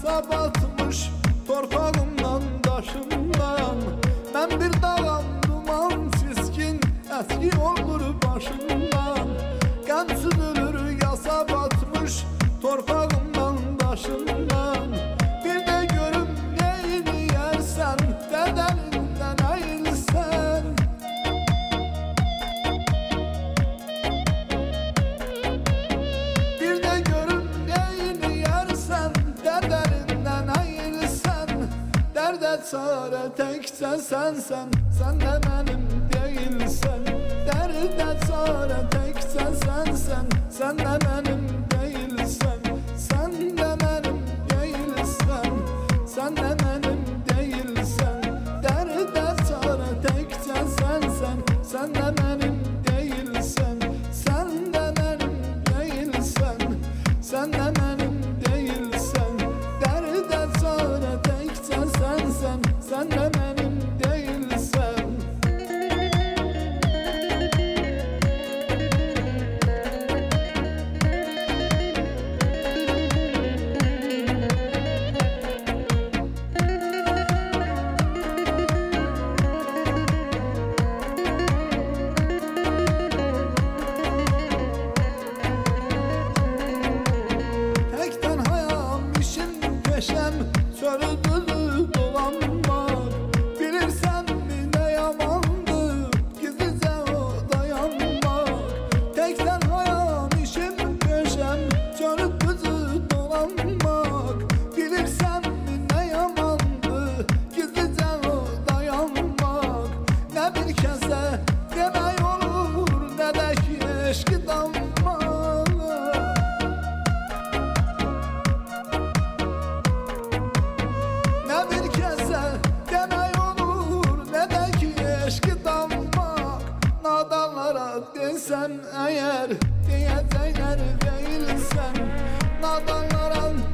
yasa batmış torpağımdan daşımdan. Ben bir dağım duman siskin eski olur başımdan. Qəm süzülür yasa batmış torpağımdan daşımdan. Bir de görüm neyini yersen bedelinden ayılsan. Bir de görüm neyini yersen bedelinden ayılsan. Derde çare tekçe sensen, sen de benim değilsen. Derde çare tekçe sensen, sen de benim değilsen. Sen de benim değilsen, sen de benim değilsen. Derde çare tekçe sensen, sen de benim değilsen. Sen de benim değilsen, sen de benim değilsen. Derde çare tekçe sensen, sen de benim değilsen. Tekten hayam işim peşem, çölüdür dolanmak. Bilirsen mi ne yamandı, gizlice o dayanmak. Tekten hayam işim peşem, çölüdür dolanmak. Bilirsen mi ne yamandı, gizlice o dayanmak. Ne bir kese demek olur, ne de ki eşki dammak. Ne bir kese demek olur, ne de ki eşki dammak. Nadanlara desen eğer, diyecekler değilsen. Nadanlara